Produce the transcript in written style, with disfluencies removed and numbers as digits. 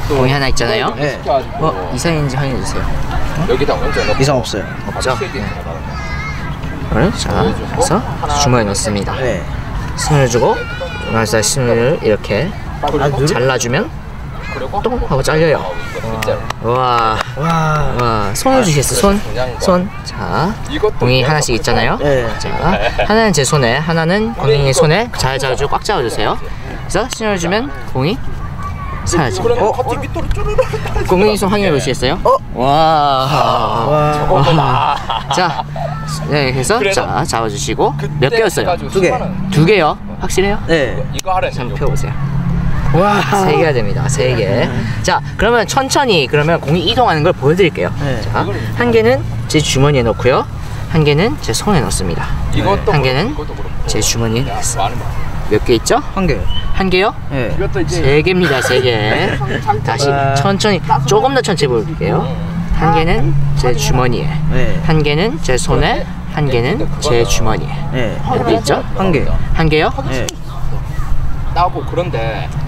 공이 하나 있잖아요. 네. 이상인지 확인해 주세요. 여기다 얹어 넣고 이상 없어요. 없죠? 이걸 자, 그래서 주머니에 넣습니다. 네. 손을 주고 그래서 손을 이렇게 잘라주면 똥 하고 잘려요. 와, 손을 주시겠어요? 손. 자, 공이 하나씩 있잖아요. 네. 자, 하나는 제 손에, 하나는 공이 손에 잘 잡아주고 꽉 잡아주세요. 그래서 신호를 주면 공이 사라집니다. 공이 손 확인해 보시겠어요? 와. 자, 네, 그래서 자 잡아주시고 몇 개였어요? 2개. 2개요? 확실해요? 네. 이거 하래. 한번 펴보세요. 와, 3개가 됩니다. 3개. 자, 그러면 천천히 그러면 공이 이동하는 걸 보여드릴게요. 네. 자, 한 개는 제 주머니에 넣고요. 한 개는 제 손에 넣습니다. 한 개는 제 주머니에 넣습니다. 몇 개 있죠? 1개. 1개요? 네. 3개입니다. 3개. 다시 천천히 조금 더 천천히 보여드릴게요. 한 개는 제 주머니에, 네. 한 개는 제 손에, 한 개는 제 주머니에. 네. 몇 개 있죠? 1개. 1개요? 네. 나고 그런데